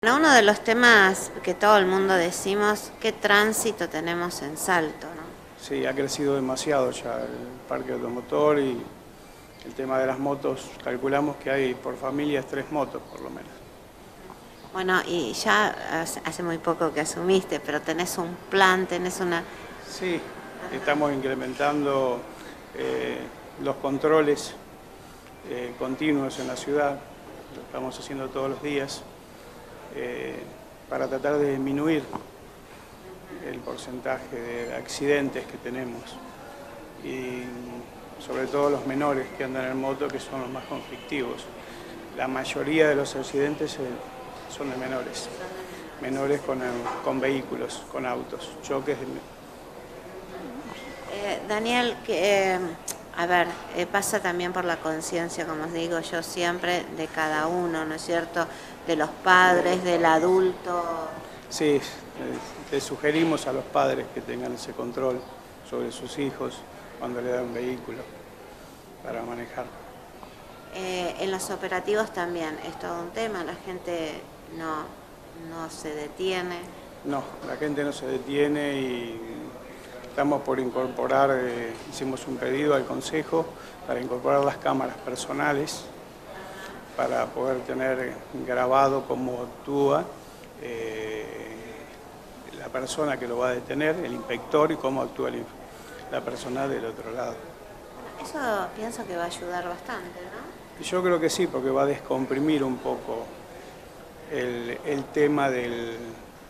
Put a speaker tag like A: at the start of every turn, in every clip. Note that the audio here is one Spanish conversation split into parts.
A: Bueno, uno de los temas que todo el mundo decimos, ¿qué tránsito tenemos en Salto, no?
B: Sí, ha crecido demasiado ya el parque automotor y el tema de las motos, calculamos que hay por familias 3 motos por lo menos.
A: Bueno, y ya hace muy poco que asumiste, pero tenés un plan, tenés una...
B: Sí, estamos incrementando los controles continuos en la ciudad, lo estamos haciendo todos los días, para tratar de disminuir el porcentaje de accidentes que tenemos y sobre todo los menores que andan en moto, que son los más conflictivos. La mayoría de los accidentes son de menores con vehículos, con autos, choques.
A: Daniel, a ver, pasa también por la conciencia, como os digo yo siempre, de cada uno, ¿no es cierto? De los padres, del adulto.
B: Sí, les sugerimos a los padres que tengan ese control sobre sus hijos cuando le dan un vehículo para manejar.
A: En los operativos también es todo un tema, la gente no se detiene.
B: No, la gente no se detiene y estamos por incorporar, hicimos un pedido al Consejo para incorporar las cámaras personales para poder tener grabado cómo actúa la persona que lo va a detener, el inspector, y cómo actúa la persona del otro lado.
A: Eso pienso que va a ayudar bastante, ¿no?
B: Yo creo que sí, porque va a descomprimir un poco el tema del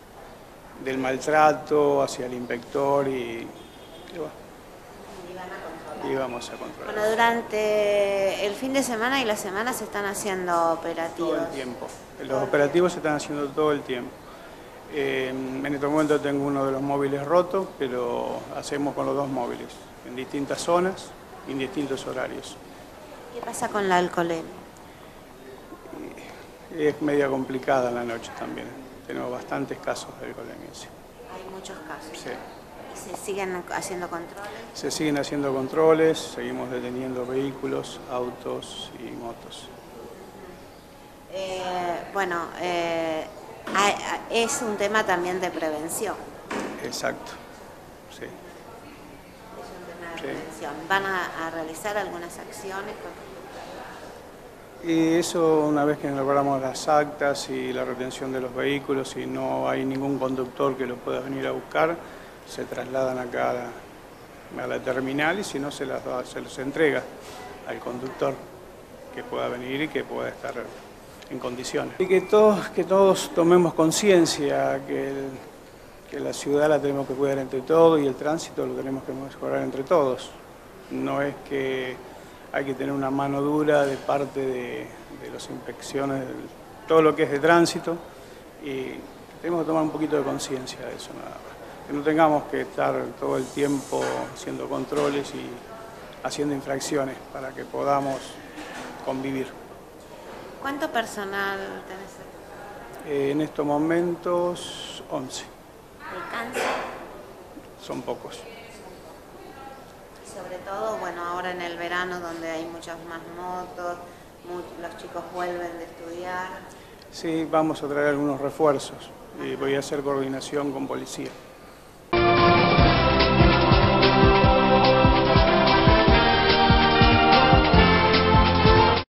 B: maltrato hacia el inspector y vamos a controlar.
A: Bueno, durante el fin de semana y la semana se están haciendo operativos.
B: Todo el tiempo. Los operativos se están haciendo todo el tiempo. En este momento tengo uno de los móviles roto, pero hacemos con los 2 móviles, en distintas zonas y en distintos horarios.
A: ¿Qué pasa con la alcoholemia?
B: Es media complicada en la noche también. Tenemos bastantes casos de alcoholemia. Sí.
A: Hay muchos casos.
B: Sí.
A: ¿Y se siguen haciendo controles?
B: Se siguen haciendo controles, seguimos deteniendo vehículos, autos y motos.
A: Bueno, es un tema también de prevención.
B: Exacto, sí.
A: Es un tema de prevención. ¿Van a realizar algunas acciones?
B: Y eso, una vez que logramos las actas y la retención de los vehículos y no hay ningún conductor que los pueda venir a buscar, se trasladan acá a la terminal y si no se los entrega al conductor que pueda venir y que pueda estar en condiciones. Y que todos tomemos conciencia que la ciudad la tenemos que cuidar entre todos y el tránsito lo tenemos que mejorar entre todos. No es que hay que tener una mano dura de parte de las inspecciones, todo lo que es de tránsito, y tenemos que tomar un poquito de conciencia de eso nada más. Que no tengamos que estar todo el tiempo haciendo controles y haciendo infracciones para que podamos convivir.
A: ¿Cuánto personal tenés?
B: En estos momentos 11.
A: ¿Alcanza?
B: Son pocos.
A: Sobre todo, bueno, ahora en el verano donde hay muchas más motos, los chicos vuelven de estudiar.
B: Sí, vamos a traer algunos refuerzos y voy a hacer coordinación con policía.